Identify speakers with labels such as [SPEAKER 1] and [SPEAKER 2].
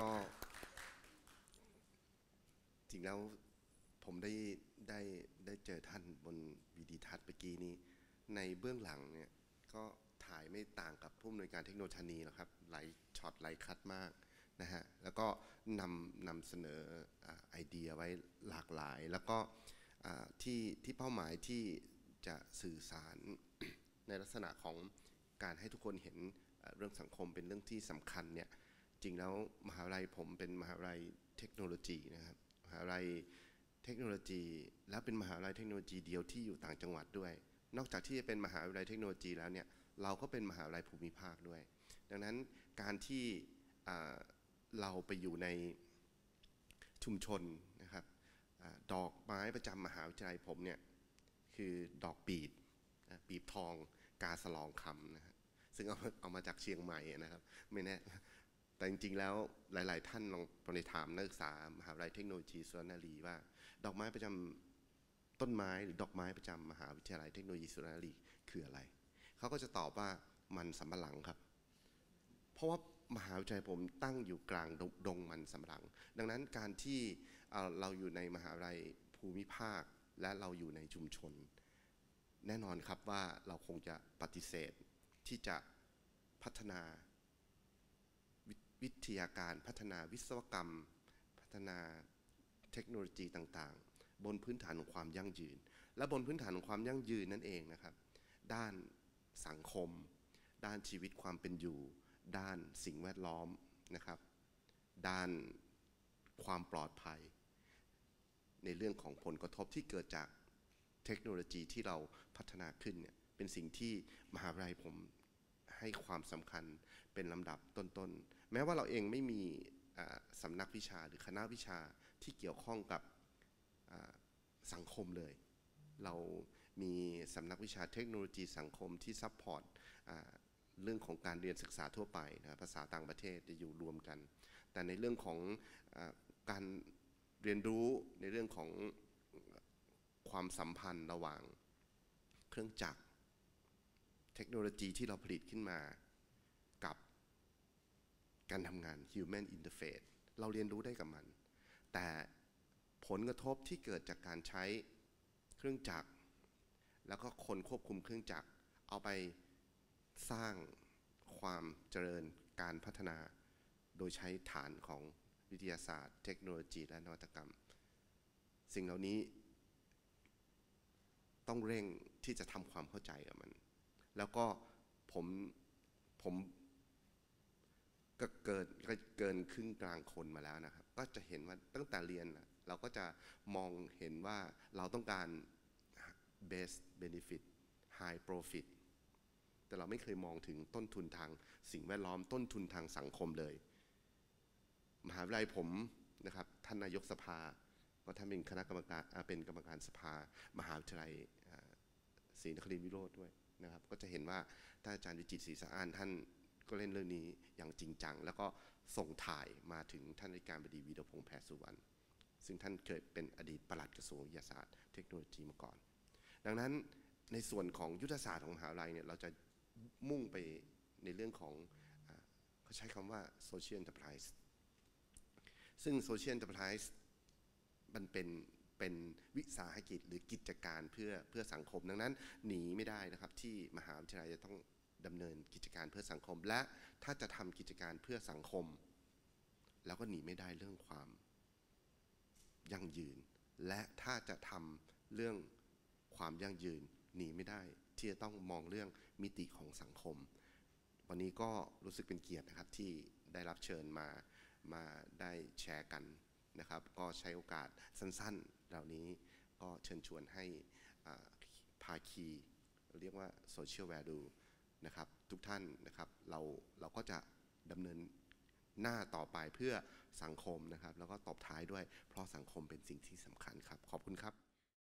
[SPEAKER 1] ก็จริงแล้วผมได้เจอท่านบนวิดีทัศน์เมื่อกี้นี้ในเบื้องหลังเนี่ยก็ถ่ายไม่ต่างกับผู้อำนวยการเทคโนโลยีหรอกครับหลายช็อตหลายคัดมากนะฮะแล้วก็นำเสนอไอเดียไว้หลากหลายแล้วก็ที่เป้าหมายที่จะสื่อสารในลักษณะของการให้ทุกคนเห็นเรื่องสังคมเป็นเรื่องที่สำคัญเนี่ยจริงแล้วมหาวิทยาลัยผมเป็นมหาวิทยาลัยเทคโนโลยีนะครับมหาวิทยาลัยเทคโนโลยีและเป็นมหาวิทยาลัยเทคโนโลยีเดียวที่อยู่ต่างจังหวัดด้วยนอกจากที่จะเป็นมหาวิทยาลัยเทคโนโลยีแล้วเนี่ยเราก็เป็นมหาวิทยาลัยภูมิภาคด้วยดังนั้นการที่เราไปอยู่ในชุมชนนะครับดอกไม้ประจำมหาวิทยาลัยผมเนี่ยคือดอกปีบทองกาสลองคำนะฮะซึ่งเอามาจากเชียงใหม่นะครับไม่แน่แต่จริงๆแล้วหลายๆท่านลองไปถามนักศึกษามหาวิทยาลัยเทคโนโลยีสุรนารีว่าดอกไม้ประจำต้นไม้หรือดอกไม้ประจำมหาวิทยาลัยเทคโนโลยีสุรนารีคืออะไรเขาก็จะตอบว่ามันสำปะหลังครับเพราะว่ามหาวิทยาลัยผมตั้งอยู่กลางดงมันสำปะหลังดังนั้นการที่เราอยู่ในมหาวิทยาลัยภูมิภาคและเราอยู่ในชุมชนแน่นอนครับว่าเราคงจะปฏิเสธที่จะพัฒนาวิทยาการพัฒนาวิศวกรรมพัฒนาเทคโนโลยีต่างๆบนพื้นฐานของความยั่งยืนและบนพื้นฐานของความยั่งยืนนั่นเองนะครับด้านสังคมด้านชีวิตความเป็นอยู่ด้านสิ่งแวดล้อมนะครับด้านความปลอดภัยในเรื่องของผลกระทบที่เกิดจากเทคโนโลยีที่เราพัฒนาขึ้นเนี่ยเป็นสิ่งที่มหาวิทยาลัยผมให้ความสำคัญเป็นลำดับต้นๆแม้ว่าเราเองไม่มีสำนักวิชาหรือคณะวิชาที่เกี่ยวข้องกับสังคมเลยเรามีสำนักวิชาเทคโนโลยีสังคมที่ซัพพอร์ตเรื่องของการเรียนศึกษาทั่วไปนะภาษาต่างประเทศจะอยู่รวมกันแต่ในเรื่องของการเรียนรู้ในเรื่องของความสัมพันธ์ระหว่างเครื่องจักรเทคโนโลยีที่เราผลิตขึ้นมากับการทำงาน Human Interface เราเรียนรู้ได้กับมันแต่ผลกระทบที่เกิดจากการใช้เครื่องจักรแล้วก็คนควบคุมเครื่องจักรเอาไปสร้างความเจริญการพัฒนาโดยใช้ฐานของวิทยาศาสตร์เทคโนโลยีและนวัตกรรมสิ่งเหล่านี้ต้องเร่งที่จะทำความเข้าใจกับมันแล้วก็ผมก็เกินครึ่งกลางคนมาแล้วนะครับก็จะเห็นว่าตั้งแต่เรียนเราก็จะมองเห็นว่าเราต้องการ best benefit high profit แต่เราไม่เคยมองถึงต้นทุนทางสิ่งแวดล้อมต้นทุนทางสังคมเลยมหาวิทยาลัยผมนะครับท่านนายกสภาก็ท่านเป็นคณะกรรมการเป็นกรรมการสภามหาวิทยาลัยศรีนครินทร์วิโรจน์ด้วยนะครับก็จะเห็นว่าท่านอาจารย์วิจิตรศรีสะอ้านท่านก็เล่นเรื่องนี้อย่างจริงจังแล้วก็ส่งถ่ายมาถึงท่านอธิการบดีวีรพงษ์แพรสุวรรณซึ่งท่านเคยเป็นอดีตปลัดกระทรวงวิทยาศาสตร์เทคโนโลยีมาก่อนดังนั้นในส่วนของยุทธศาสตร์ของมหาวิทยาลัยเนี่ยเราจะมุ่งไปในเรื่องของเขาใช้คำว่า social enterprise ซึ่ง social enterprise มันเป็นวิสาหกิจหรือกิจการเพื่อสังคมดังนั้นหนีไม่ได้นะครับที่มหาวิทยาลัยจะต้องดำเนินกิจการเพื่อสังคมและถ้าจะทำกิจการเพื่อสังคมแล้วก็หนีไม่ได้เรื่องความยั่งยืนและถ้าจะทำเรื่องความยั่งยืนหนีไม่ได้ที่จะต้องมองเรื่องมิติของสังคมวันนี้ก็รู้สึกเป็นเกียรตินะครับที่ได้รับเชิญมาได้แชร์กันนะครับก็ใช้โอกาสสั้นๆเหล่านี้ก็เชิญชวนให้ภาคีเรียกว่า social value นะครับทุกท่านนะครับเราก็จะดำเนินหน้าต่อไปเพื่อสังคมนะครับแล้วก็ตบท้ายด้วยเพราะสังคมเป็นสิ่งที่สำคัญครับขอบคุณครับ